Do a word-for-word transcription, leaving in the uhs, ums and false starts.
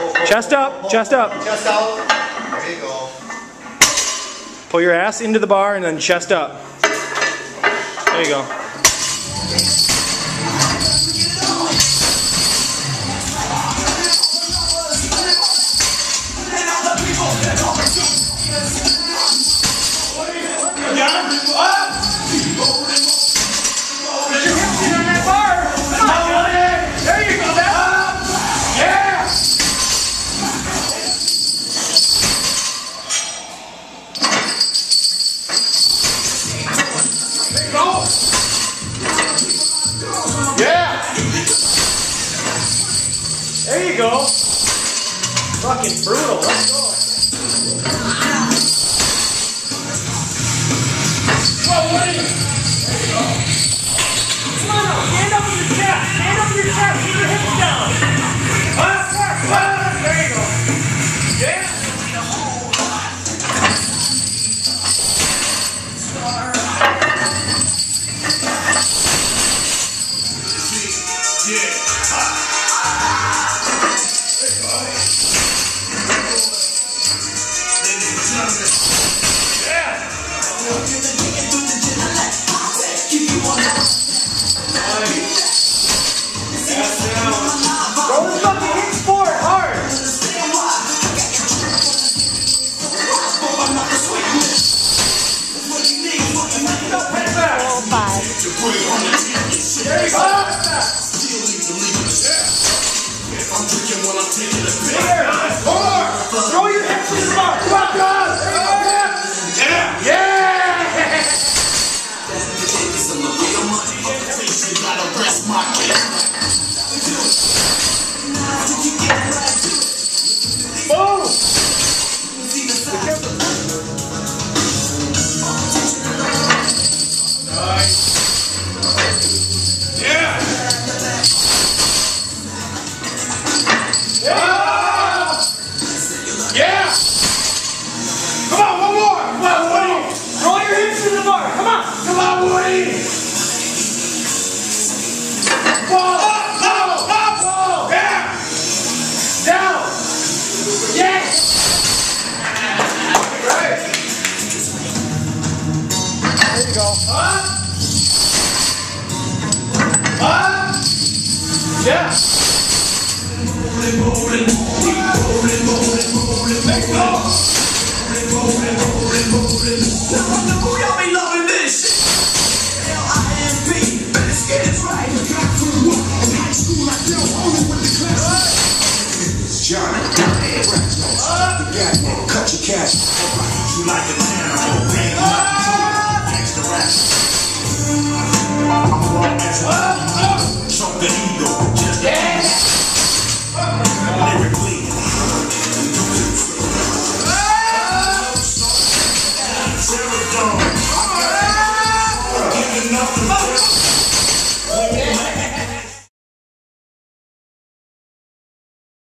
Chest up, chest up. Chest out. There you go. Pull your ass into the bar and then chest up. There you go. There you go. Fucking brutal. Let's go. Whoa, what are you? There you go. Come on now. Stand up with your chest. Stand up with your chest. Keep your hips down. Up, up, up. There you go. Yeah. There you go. More. Throw your hips in the bar. Come on, guys. Yeah. Yeah. Boom. Yeah. Let's go.